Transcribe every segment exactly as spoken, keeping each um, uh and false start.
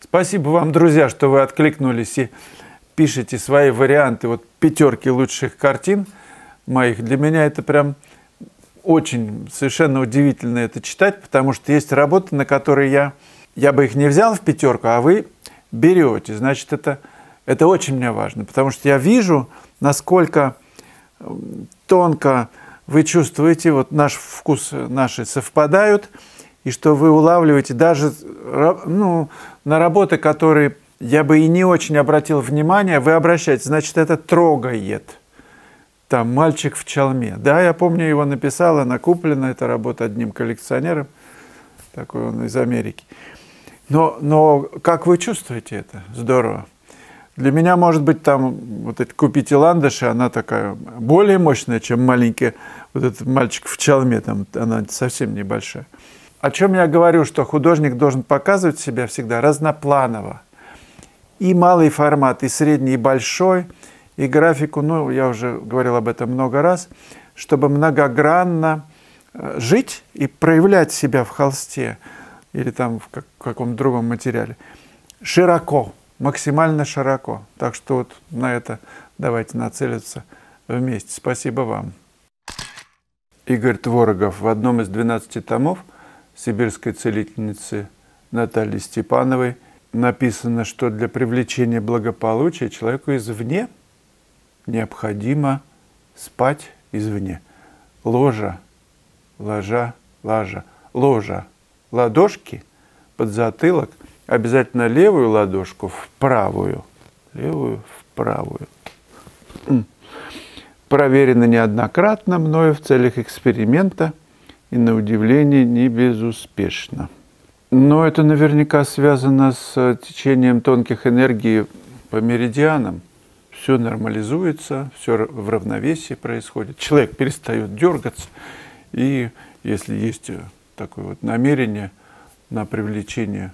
Спасибо вам, друзья, что вы откликнулись и пишете свои варианты вот пятерки лучших картин моих. Для меня это прям очень совершенно удивительно это читать, потому что есть работы, на которые я, я бы их не взял в пятерку, а вы берете. Значит, это, это очень мне важно, потому что я вижу, насколько тонко вы чувствуете, вот наш вкус, наши совпадают, и что вы улавливаете даже ну, на работы, которые я бы и не очень обратил внимание, вы обращаете, значит, это трогает. Там «Мальчик в чалме». Да, я помню, его написала, она куплена, эта работа одним коллекционером, такой он из Америки. Но, но как вы чувствуете это? Здорово. Для меня, может быть, там вот эти «Купите ландыши», она такая более мощная, чем маленькая, вот этот «Мальчик в чалме», там она совсем небольшая. О чем я говорю, что художник должен показывать себя всегда разнопланово. И малый формат, и средний, и большой, и графику, ну, я уже говорил об этом много раз, чтобы многогранно жить и проявлять себя в холсте или там в как, каком-то другом материале. Широко, максимально широко. Так что вот на это давайте нацелиться вместе. Спасибо вам. Игорь Творогов в одном из двенадцати томов сибирской целительницы Натальи Степановой написано, что для привлечения благополучия человеку извне необходимо спать извне. Ложа, ложа, ложа, ложа, ладошки под затылок, обязательно левую ладошку в правую, левую в правую. Проверено неоднократно мною в целях эксперимента и, на удивление, не безуспешно. Но это наверняка связано с течением тонких энергий по меридианам. Все нормализуется, все в равновесии происходит. Человек перестает дергаться. И если есть такое вот намерение на привлечение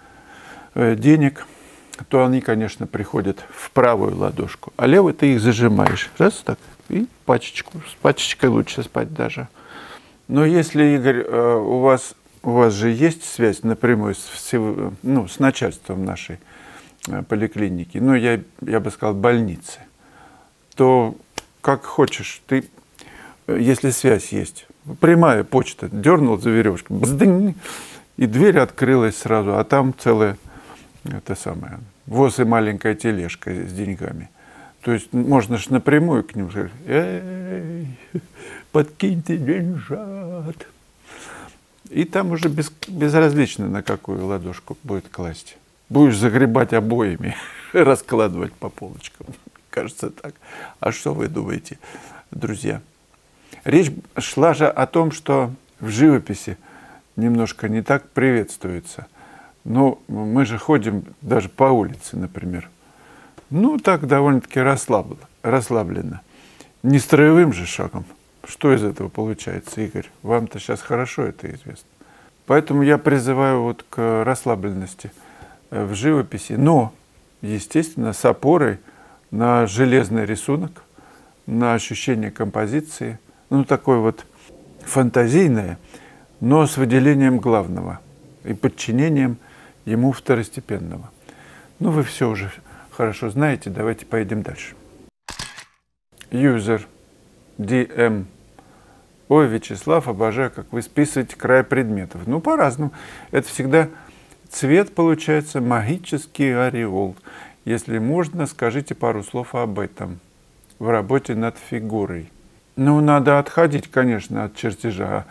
денег, то они, конечно, приходят в правую ладошку. А левой ты их зажимаешь. Раз так, и пачечку. С пачечкой лучше спать даже. Но если, Игорь, у вас, у вас же есть связь напрямую с, ну, с начальством нашей поликлиники, ну, я, я бы сказал, больницы, то как хочешь, ты, если связь есть, прямая почта, дернул за веревочку, бздынь, и дверь открылась сразу, а там целая, это самое, воз и маленькая тележка с деньгами. То есть можно же напрямую к ним сказать: эй, подкиньте деньжат. И там уже без, безразлично, на какую ладошку будет класть. Будешь загребать обоями, раскладывать по полочкам. Кажется так. А что вы думаете, друзья? Речь шла же о том, что в живописи немножко не так приветствуется. Но мы же ходим даже по улице, например. Ну, так довольно-таки расслабленно, расслабленно. Не строевым же шагом. Что из этого получается, Игорь? Вам-то сейчас хорошо это известно. Поэтому я призываю вот к расслабленности в живописи, но, естественно, с опорой на железный рисунок, на ощущение композиции, ну, такое вот фантазийное, но с выделением главного и подчинением ему второстепенного. Ну, вы все уже хорошо знаете, давайте поедем дальше. Юзер, ди эм. Ой, Вячеслав, обожаю, как вы списываете край предметов. Ну, по-разному. Это всегда цвет, получается, магический ореол. Если можно, скажите пару слов об этом в работе над фигурой. Ну, надо отходить, конечно, от чертежа.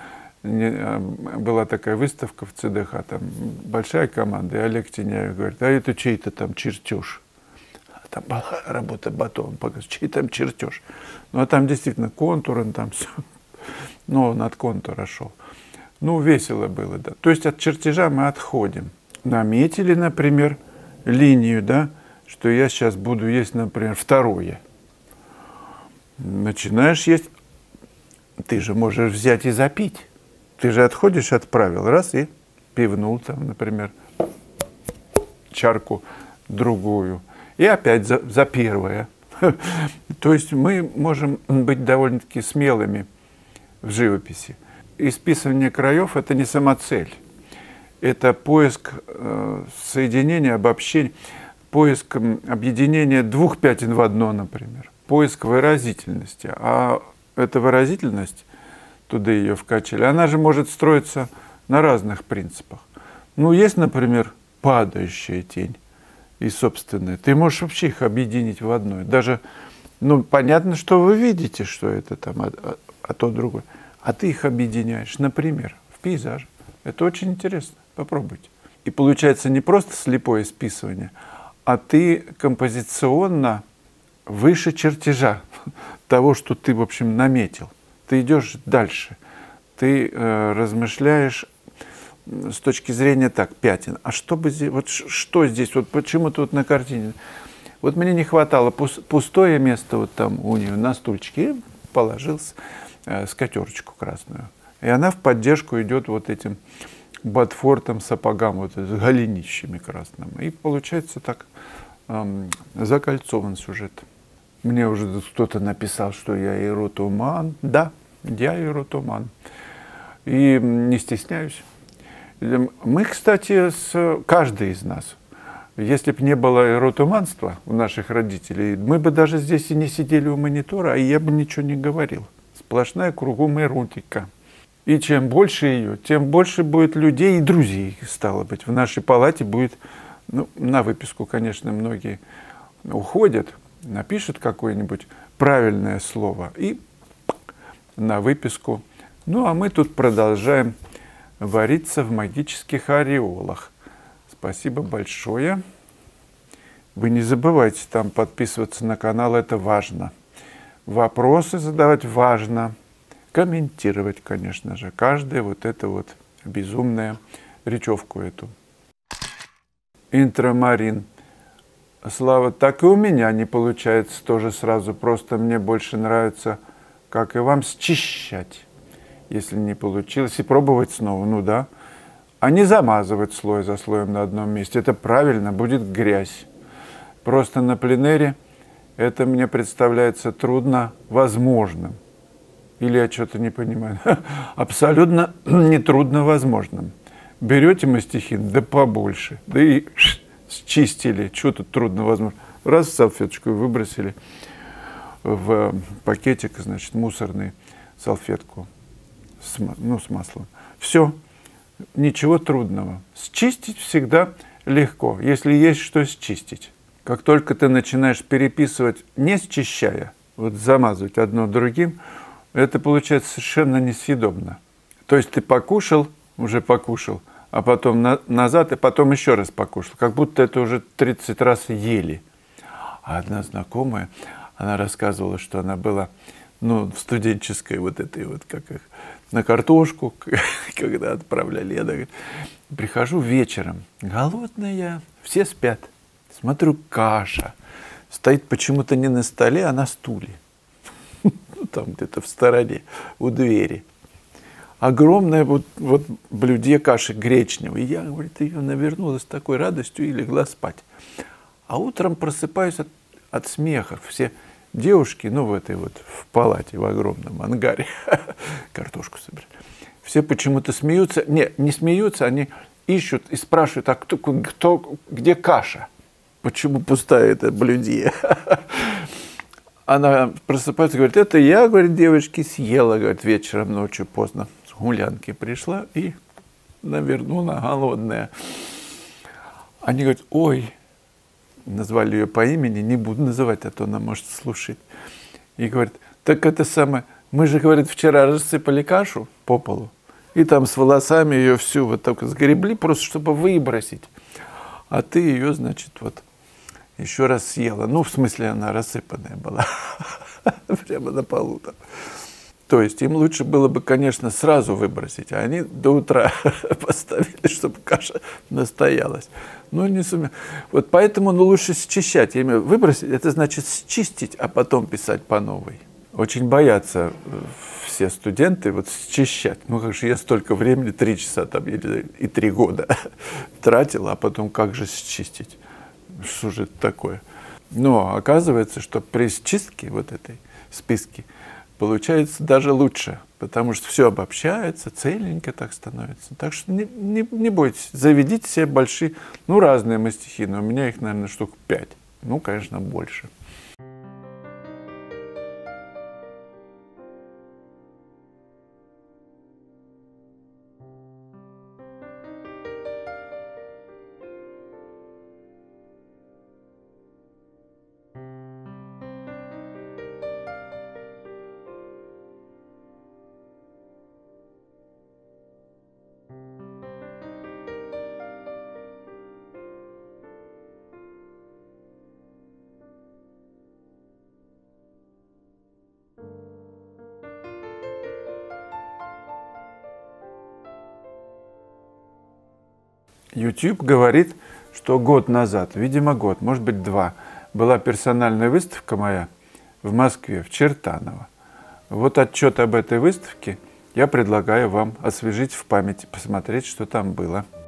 Была такая выставка в ЦДХ, там большая команда, и Олег Тиняев говорит: а это чей-то там чертеж. Там была работа Батон, чей там чертеж. Ну, а там действительно контур, он там все. Но он от контура шел. Ну, весело было, да. То есть от чертежа мы отходим. Наметили, например, линию, да, что я сейчас буду есть, например, второе. Начинаешь есть, ты же можешь взять и запить. Ты же отходишь от правил, раз, и пивнул там, например, чарку другую. И опять за, за первое. То есть мы можем быть довольно-таки смелыми в живописи. Исписывание краев – это не самоцель. это поиск э, соединения, обобщения, поиск объединения двух пятен в одно, например, поиск выразительности. А эта выразительность, туда ее вкачали, она же может строиться на разных принципах. Ну, есть, например, падающая тень и собственная. Ты можешь вообще их объединить в одно. Даже, ну, понятно, что вы видите, что это там, а, а, а то другое. А ты их объединяешь, например, в пейзаже. Это очень интересно. Попробуйте. И получается не просто слепое списывание, а ты композиционно выше чертежа того, что ты, в общем, наметил. Ты идешь дальше. Ты э, размышляешь с точки зрения так, пятен. А что бы здесь, вот что здесь, вот почему-то вот на картине. Вот мне не хватало пустое место вот там у нее на стульчике. И положился э, скатерочку красную. И она в поддержку идет вот этим ботфортом, сапогам, вот с голенищами красными. И получается так эм, закольцован сюжет. Мне уже кто-то написал, что я эротоман. Да, я эротоман. И не стесняюсь. Мы, кстати, с, каждый из нас, если бы не было эротоманства у наших родителей, мы бы даже здесь и не сидели у монитора, а я бы ничего не говорил. Сплошная кругом эротика. И чем больше ее, тем больше будет людей и друзей, стало быть. В нашей палате будет, ну, на выписку, конечно, многие уходят, напишут какое-нибудь правильное слово и на выписку. Ну, а мы тут продолжаем вариться в магических ореолах. Спасибо большое. Вы не забывайте там подписываться на канал, это важно. Вопросы задавать важно. Комментировать, конечно же, каждая вот эту вот безумная речевку эту. Интромарин. Слава, так и у меня не получается тоже сразу. Просто мне больше нравится, как и вам, счищать, если не получилось, и пробовать снова, ну да. А не замазывать слой за слоем на одном месте. Это правильно, будет грязь. Просто на пленэре это мне представляется трудно возможным. Или я что-то не понимаю. Абсолютно нетрудно возможным. Берете мастихин, да побольше, да и счистили. Что тут трудно возможно? Раз в салфеточку выбросили в пакетик, значит, мусорный, салфетку с, ну, с маслом. Все, ничего трудного. Счистить всегда легко, если есть что счистить. Как только ты начинаешь переписывать, не счищая, вот замазывать одно другим, это получается совершенно несъедобно. То есть ты покушал, уже покушал, а потом на, назад, и потом еще раз покушал. Как будто это уже тридцать раз ели. А одна знакомая, она рассказывала, что она была, ну, в студенческой вот этой вот, как их, на картошку, когда отправляли. Я говорит, прихожу вечером, голодная, все спят. Смотрю, каша. Стоит почему-то не на столе, а на стуле. Ну, там где-то в стороне, у двери. Огромное вот, вот блюдце каши гречневой. И я, говорит, ее навернула с такой радостью и легла спать. А утром просыпаюсь от, от смеха. Все девушки, ну, в этой вот, в палате, в огромном ангаре, картошку собирали. Все почему-то смеются. Не, не смеются, они ищут и спрашивают, а кто, кто, где каша? Почему пустая это блюдце? Она просыпается, говорит, это я, говорит, девочки, съела, говорит, вечером, ночью, поздно. С гулянки пришла и навернула голодная. Они говорят, ой, назвали ее по имени, не буду называть, а то она может слушать. И говорит, так это самое, мы же, говорит, вчера рассыпали кашу по полу, и там с волосами ее всю вот так сгребли, просто чтобы выбросить. А ты ее, значит, вот еще раз съела. Ну, в смысле, она рассыпанная была. Прямо на полу там. То есть им лучше было бы, конечно, сразу выбросить, а они до утра поставили, чтобы каша настоялась. Ну, не сумел. Вот поэтому ну, лучше счищать. Я имею выбросить, это значит счистить, а потом писать по новой. Очень боятся все студенты вот счищать. Ну, как же я столько времени, три часа там, или и три года тратил, а потом как же счистить? Что же это такое? Но оказывается, что при чистке вот этой списки получается даже лучше, потому что все обобщается, целенько так становится. Так что не, не, не бойтесь, заведите себе большие, ну, разные мастихи, но у меня их, наверное, штук пять. Ну, конечно, больше. YouTube говорит, что год назад, видимо год, может быть два, была персональная выставка моя в Москве, в Чертаново. Вот отчет об этой выставке я предлагаю вам освежить в памяти, посмотреть, что там было.